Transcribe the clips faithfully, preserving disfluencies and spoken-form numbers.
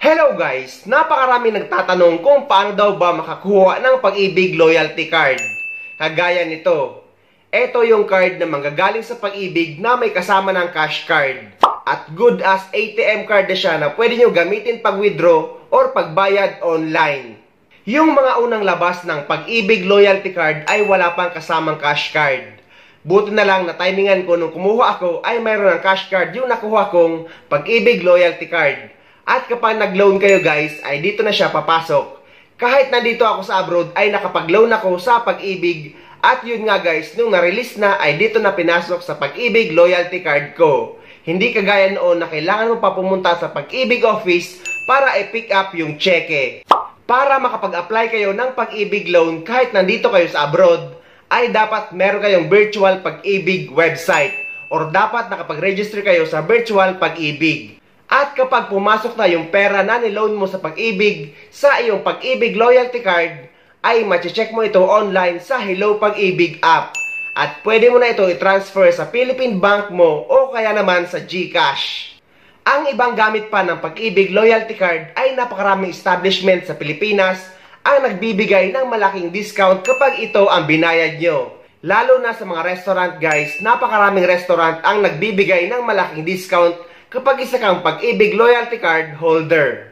Hello guys! Napakarami nagtatanong kung paano daw ba makakuha ng Pag-ibig Loyalty Card. Kagaya nito. Ito yung card na manggagaling sa Pag-ibig na may kasama ng cash card. At good as A T M card na siya na pwede nyo gamitin pag-withdraw or pagbayad online. Yung mga unang labas ng Pag-ibig Loyalty Card ay wala pang kasamang cash card. Buti na lang na timingan ko nung kumuha ako ay mayroon ng cash card yung nakuha kong Pag-ibig Loyalty Card. At kapag nag-loan kayo guys, ay dito na siya papasok. Kahit nandito ako sa abroad, ay nakapag-loan ako sa Pag-ibig. At yun nga guys, nung na-release na, ay dito na pinasok sa Pag-ibig Loyalty Card ko. Hindi kagaya noon na kailangan mo pa pumunta sa Pag-ibig office para i-pick up yung cheque. Para makapag-apply kayo ng Pag-ibig loan kahit nandito kayo sa abroad, ay dapat meron kayong virtual Pag-ibig website. Or dapat nakapag-register kayo sa virtual Pag-ibig. At kapag pumasok na yung pera na niloan mo sa Pag-ibig sa iyong Pag-ibig Loyalty Card, ay mache-check mo ito online sa Hello Pag-ibig app. At pwede mo na ito i-transfer sa Philippine Bank mo o kaya naman sa GCash. Ang ibang gamit pa ng Pag-ibig Loyalty Card ay napakaraming establishment sa Pilipinas ang nagbibigay ng malaking discount kapag ito ang binayad nyo. Lalo na sa mga restaurant guys, napakaraming restaurant ang nagbibigay ng malaking discount kapag isa kang Pag-ibig Loyalty Card holder.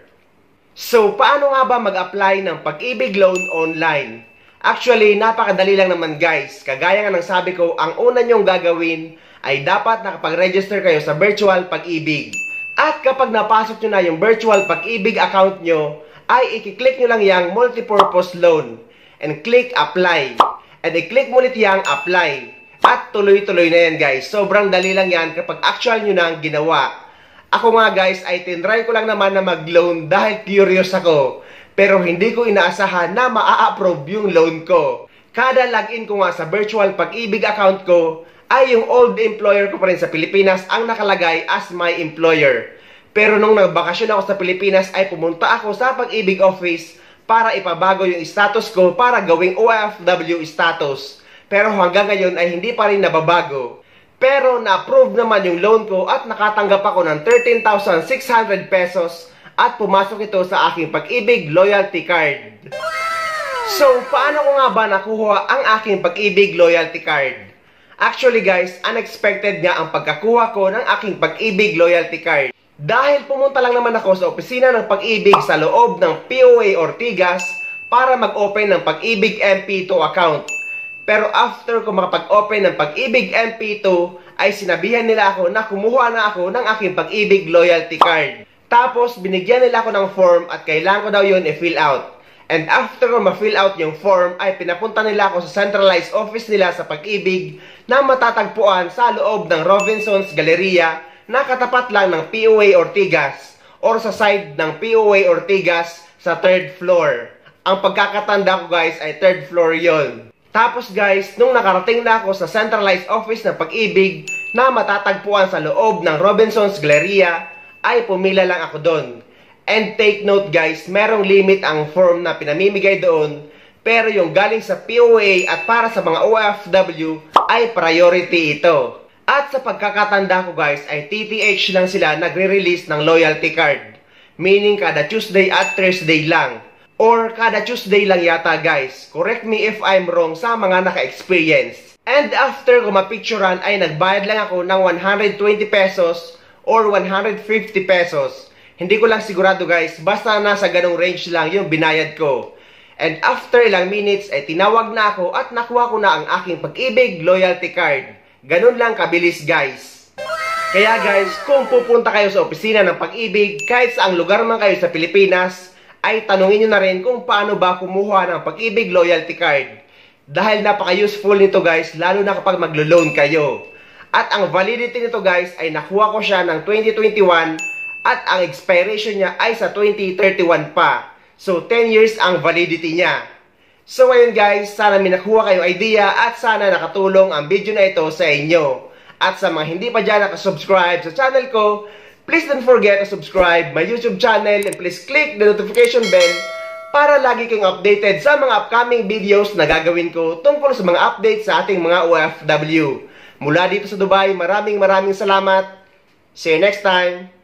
So, paano nga ba mag-apply ng Pag-ibig loan online? Actually, napakadali lang naman guys. Kagaya nga ng sabi ko, ang una nyong gagawin ay dapat nakapag-register kayo sa virtual Pag-ibig. At kapag napasok nyo na yung virtual Pag-ibig account nyo, ay i-click nyo lang yung multipurpose loan. And click apply. And i-click mo ulit yung apply. At tuloy-tuloy na yan guys. Sobrang dali lang yan kapag actual nyo na ang ginawa. Ako nga guys ay tinry ko lang naman na mag-loan dahil curious ako. Pero hindi ko inaasahan na maa-approve yung loan ko. Kada login ko nga sa virtual Pag-ibig account ko ay yung old employer ko pa rin sa Pilipinas ang nakalagay as my employer. Pero nung nagbakasyon ako sa Pilipinas ay pumunta ako sa Pag-ibig office para ipabago yung status ko para gawing O F W status. Pero hanggang ngayon ay hindi pa rin nababago. Pero na-approve naman yung loan ko at nakatanggap ako ng thirteen thousand six hundred pesos at pumasok ito sa aking Pag-ibig Loyalty Card. So, paano ko nga ba nakuha ang aking Pag-ibig Loyalty Card? Actually guys, unexpected nga ang pagkakuha ko ng aking Pag-ibig Loyalty Card. Dahil pumunta lang naman ako sa opisina ng Pag-ibig sa loob ng P O A Ortigas para mag-open ng Pag-ibig M P two account. Pero after ko makapag-open ng Pag-ibig M P two, ay sinabihan nila ako na kumuha na ako ng aking Pag-ibig Loyalty Card. Tapos, binigyan nila ako ng form at kailangan ko daw yun i-fill out. And after ko ma-fill out yung form, ay pinapunta nila ako sa centralized office nila sa Pag-ibig na matatagpuan sa loob ng Robinson's Galleria na katapat lang ng P O A Ortigas or sa side ng P O A Ortigas sa third floor. Ang pagkakatanda ko guys ay third floor yon. Tapos guys, nung nakarating na ako sa centralized office ng Pag-ibig na matatagpuan sa loob ng Robinson's Galleria, ay pumila lang ako doon. And take note guys, merong limit ang form na pinamimigay doon, pero yung galing sa P O A at para sa mga O F W ay priority ito. At sa pagkakatanda ko guys, ay T T H lang sila nagre-release ng loyalty card. Meaning kada Tuesday at Thursday lang. Or kada Tuesday lang yata guys. Correct me if I'm wrong sa mga naka-experience. And after ko mapicturean ay nagbayad lang ako ng one hundred twenty pesos or one hundred fifty pesos. Hindi ko lang sigurado guys. Basta nasa ganong range lang yung binayad ko. And after ilang minutes ay tinawag na ako at nakuha ko na ang aking Pag-ibig Loyalty Card. Ganun lang kabilis guys. Kaya guys, kung pupunta kayo sa opisina ng Pag-ibig kahit saang lugar man kayo sa Pilipinas, ay tanungin nyo na rin kung paano ba kumuha ng Pag-ibig Loyalty Card. Dahil napaka-useful nito guys, lalo na kapag maglo-loan kayo. At ang validity nito guys, ay nakuha ko siya ng twenty twenty-one at ang expiration niya ay sa twenty thirty-one pa. So, ten years ang validity niya. So, ayun guys, sana may nakuha kayong idea at sana nakatulong ang video na ito sa inyo. At sa mga hindi pa dyan nakasubscribe sa channel ko, please don't forget to subscribe my YouTube channel and please click the notification bell para lagi kayong updated sa mga upcoming videos na gagawin ko tungkol sa mga updates sa ating mga O F W. Mula dito sa Dubai, maraming maraming salamat. See you next time.